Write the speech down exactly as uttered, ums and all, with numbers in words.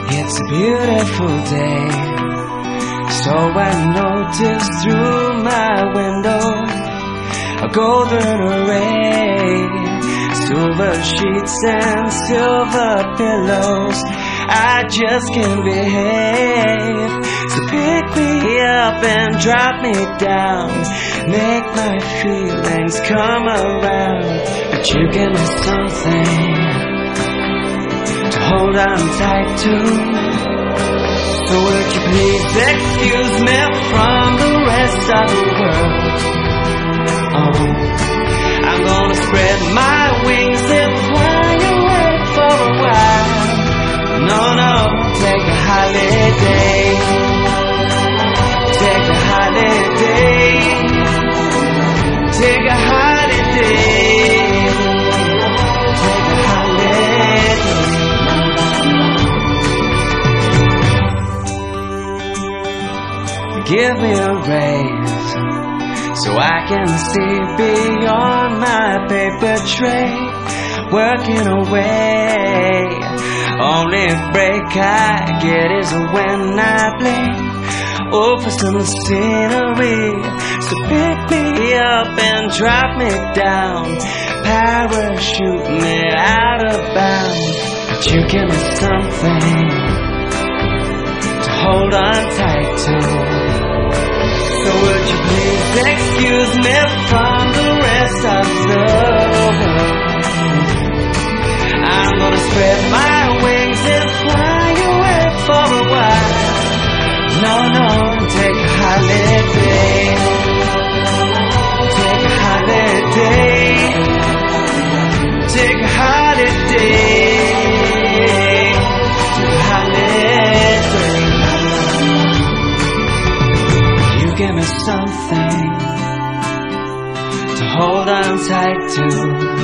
It's a beautiful day, so I notice through my window a golden array, silver sheets and silver pillows. I just can't behave, so pick me up and drop me down, make my feelings come around. But you give me something to hold on tight to, so would you please excuse me from the rest of the world? Oh, I'm gonna spread my wings and fly away for a while. No, no, take a holiday, take a holiday, take a holiday, take a holiday. Give me a raise so I can see beyond my paper tray, working away. Only break I get is when I blink over some scenery. So pick me up and drop me down, parachute me out of bounds. But you give me something to hold on tight to, so would you please excuse me from the rest of the world? I'm gonna spread my wings and fly away for a while. No, no, take a holiday, take a holiday, take a holiday, take a holiday. You give me something to hold on tight to,